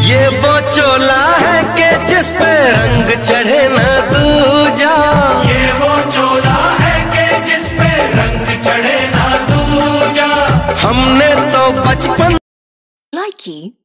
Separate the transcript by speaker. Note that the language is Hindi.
Speaker 1: ये वो चोला है कि जिस पे रंग चढ़े न दूजा।
Speaker 2: ये वो चोला है कि जिस पे रंग चढ़े न दूजा।
Speaker 1: हमने तो बचपन
Speaker 3: Likey